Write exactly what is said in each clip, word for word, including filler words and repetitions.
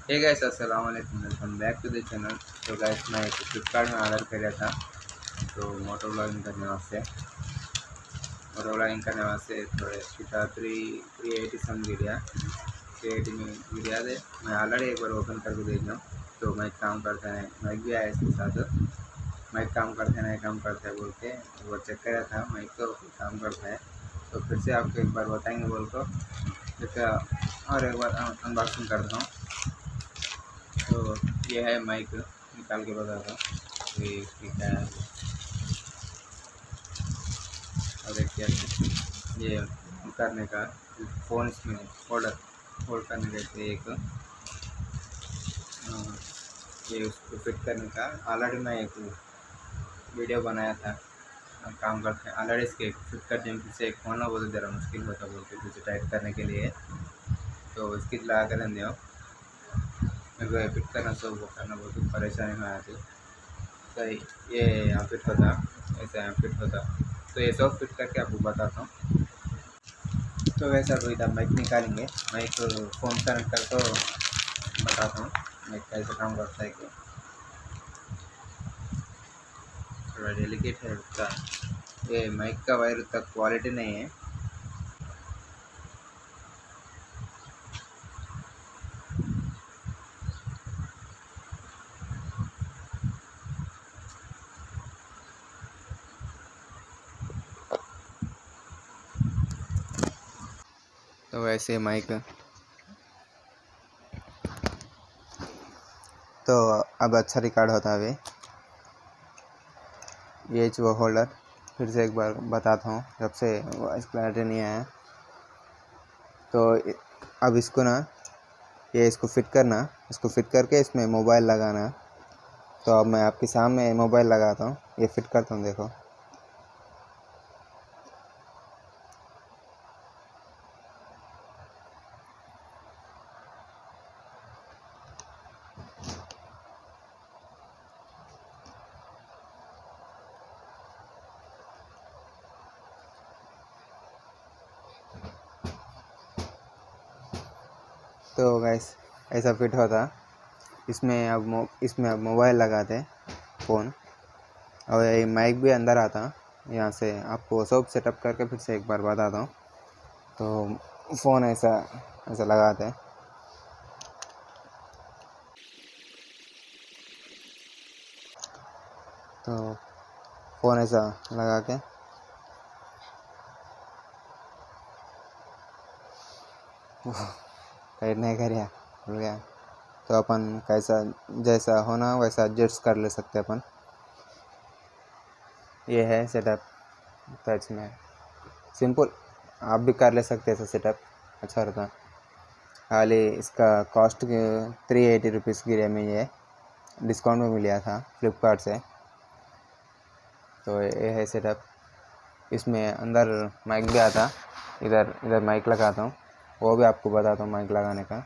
हे guys, अस्सलाम वालेकुम, welcome back to the channel. तो गाइस मैं एक फ्लिपकार्ट में ऑर्डर किया था, तो मोटो ब्लॉगिंग करने वास्ते मोटो ब्लॉगिंग करने वास्ते थोड़े कितना थ्री थ्री एटी सम गिरिया थ्री एटी में गिरिया दे। मैं ऑलरेडी एक बार ओपन करके देख लूँ। तो मैं काम करता है, माइक भी आया इसके साथ। माइक काम करते नहीं काम करता है बोल के वो चेक कराया था। माइक तो काम करता है, तो फिर से आपको एक बार बताएंगे बोल को फिर और एक बार अनबॉक्सिंग करता हूँ। तो ये है माइक, निकाल के बताता हूँ ये क्या है। और एक क्या ये करने का फ़ोन इसमें फोल्डर फोल्ड करने का एक ये उसको फिट करने का। ऑलरेडी मैं एक वीडियो बनाया था, काम करते हैं ऑलरेडी इसके फिट करने में से एक होना बहुत ज़रा मुश्किल होता बोलते कुछ टाइट करने के लिए। तो इसकी लगा कर दो मेरे को फिट करना सब वो करना बहुत परेशानी में आती। तो ये यहाँ फिट होता, ऐसा यहाँ फिट होता, तो ये सब फिट करके आपको बताता हूँ। तो वैसा तो इधर माइक निकालेंगे, माइक फ़ोन कनेक्ट कर तो बताता हूँ माइक कैसे काम करता है। कि थोड़ा डेलिकेट है उसका, ये माइक का वायर उतना क्वालिटी नहीं है। तो वैसे माइक तो अब अच्छा रिकॉर्ड होता है। ये वो होल्डर फिर से एक बार बताता हूँ, जब से वॉइस क्लैरिटी नहीं आया। तो अब इसको ना ये इसको फिट करना, इसको फिट करके इसमें मोबाइल लगाना। तो अब मैं आपके सामने मोबाइल लगाता हूँ, ये फिट करता हूँ, देखो। तो गाइस ऐसा फिट होता। इसमें अब मो इसमें अब मोबाइल लगाते फ़ोन, और ये माइक भी अंदर आता। यहाँ से आपको सब सेटअप करके फिर से एक बार बताता हूँ। तो फ़ोन ऐसा ऐसा लगाते हैं। तो फ़ोन ऐसा लगा के टाइट नहीं करिए, भूल गया। तो अपन कैसा जैसा होना वैसा एडजस्ट कर ले सकते अपन। ये है सेटअप टच में, सिंपल आप भी कर ले सकते हैं ऐसा सेटअप, अच्छा रहता। खाली इसका कॉस्ट थ्री एटी रुपीज़ गिरे में, ये डिस्काउंट में मिला था फ्लिपकार्ट से। तो ये है सेटअप। इसमें अंदर माइक भी आता, इधर इधर माइक लगाता हूँ, वो भी आपको बताता हूँ माइक लगाने का।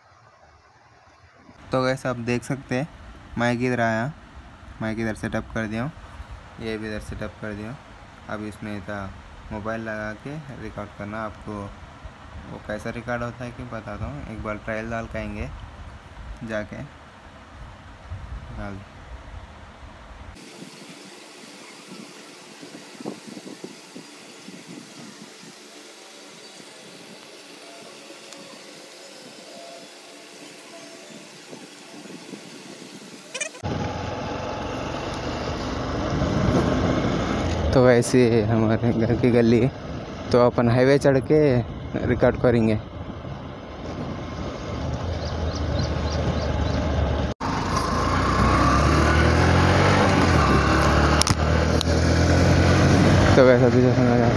तो वैसे आप देख सकते हैं माइक इधर आया, माइक इधर सेटअप कर दिया, ये भी इधर सेटअप कर दिया। अब इसमें इधर मोबाइल लगा के रिकॉर्ड करना। आपको वो कैसा रिकॉर्ड होता है कि बताता हूँ, एक बार ट्रायल डाल करेंगे जाके डाल। तो वैसे हमारे घर की गली, तो अपन हाईवे चढ़ के रिकॉर्ड करेंगे। तो वैसा भी सुना जा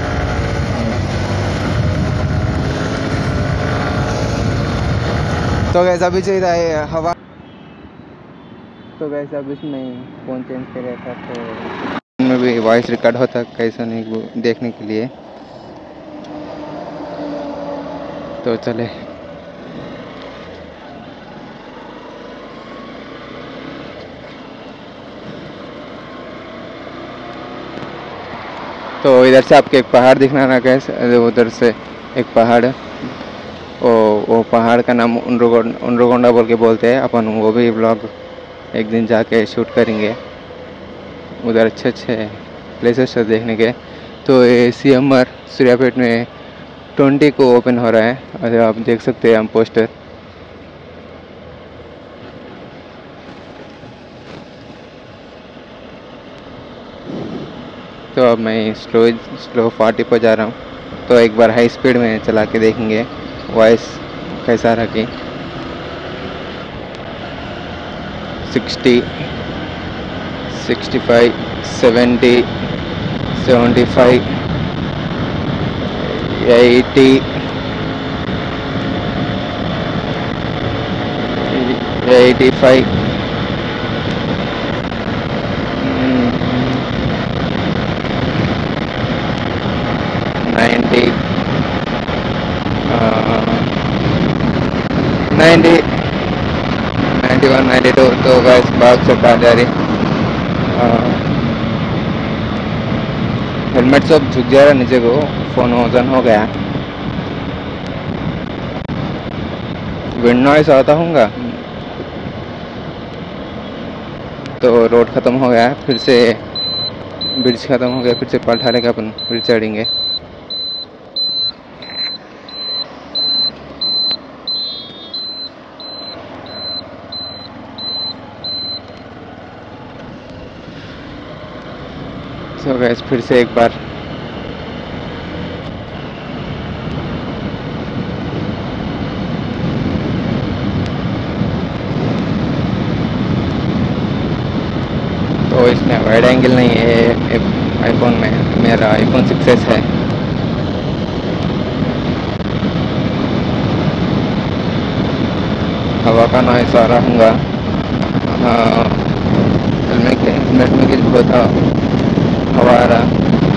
तो वैसा भी चाहिए हवा। तो वैसा भी इसमें फ़ोन चेंज कर रहा था, तो में भी वॉइस रिकॉर्ड होता कैसा नहीं वो देखने के लिए। तो चले। तो इधर से आपके एक पहाड़ दिखना ना, कैसे उधर से एक पहाड़ है, वो वो पहाड़ का नाम उनरुगोंडा उनरुगोंडा बोल के बोलते हैं अपन। वो भी ब्लॉग एक दिन जाके शूट करेंगे। उधर अच्छे अच्छे प्लेसेस है देखने के। तो ये सी एम आर सूर्यापेट में ट्वेंटी को ओपन हो रहा है। अरे आप देख सकते हैं हम पोस्टर। तो अब मैं स्लो स्लो फोर्टी पर जा रहा हूँ। तो एक बार हाई स्पीड में चला के देखेंगे वॉइस कैसा रखी। Sixty, sixty five, seventy, seventy five, eighty, eighty five, ninety, ninety, ninety one, ninety two. तो गाइस बाग से कहा जा रही। हेलमेट सब झुक जा रहा नीचे को, फोन वजन हो गया। विंड नॉइस आता होगा। तो रोड ख़त्म हो गया, फिर से ब्रिज ख़त्म हो गया, फिर से पलटा लेके अपन फिर चढ़ेंगे। तो गैस फिर से एक बार तो इसमें वाइड एंगल नहीं है आईफोन में। मेरा आईफोन सिक्स एस है। हवा का नॉइस आ रहा होगा। हाँ, हेलमेट के हेलमेट में कुछ बहुत हवा आ रहा।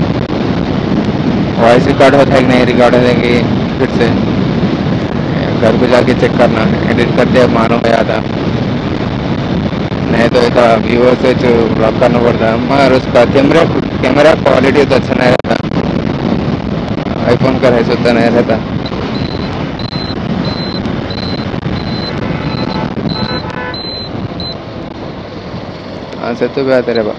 वॉइस रिकॉर्ड होता है कि नहीं रिकॉर्ड होता है कि फिर से घर को जाके चेक करना। एडिट करते अब मालूम है आता, नहीं तो ऐसा व्यूअर से जो ब्लॉक करना पड़ता। मगर उसका कैमरा कैमरा क्वालिटी तो अच्छा नहीं रहता। आईफोन का ऐसा तो नहीं रहता। हाँ से तो भी आते रहे बा।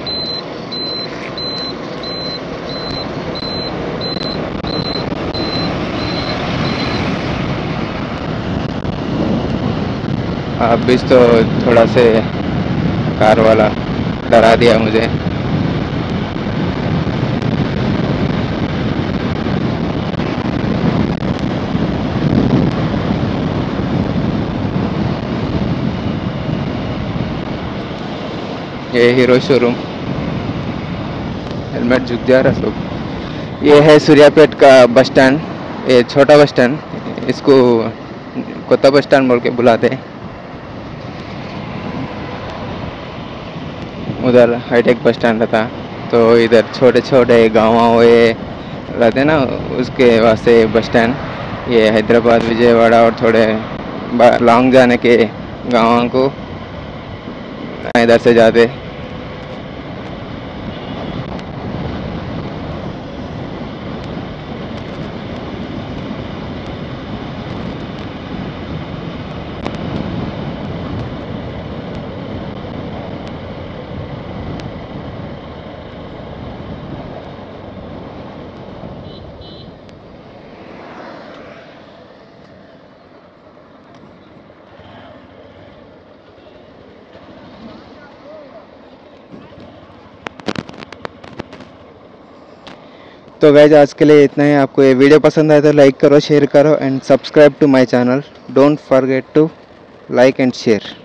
अब बीच तो थोड़ा से कार वाला डरा दिया मुझे। ये हीरो शोरूम, हेलमेट झुक जा रहा सब। ये है सूर्यापेट का बस स्टैंड। ये छोटा बस स्टैंड, इसको कोता बस स्टैंड बोल के बुलाते हैं। उधर हाईटेक बस स्टैंड था। तो इधर छोटे छोटे गाँव हुए रहते ना, उसके वास्ते बस स्टैंड। ये हैदराबाद, विजयवाड़ा और थोड़े लॉन्ग जाने के गाँवों को इधर से जाते। तो गाइज आज के लिए इतना ही। आपको ये वीडियो पसंद आए तो लाइक करो, शेयर करो and subscribe to my channel. Don't forget to like and share.